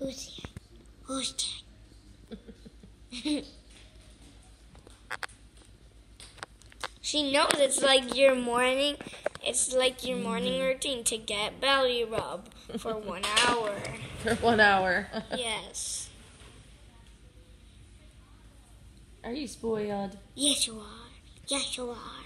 Who's that? She knows it's like your morning. It's like your morning routine to get belly rub for 1 hour. For 1 hour. Yes. Are you spoiled? Yes, you are. Yes, you are.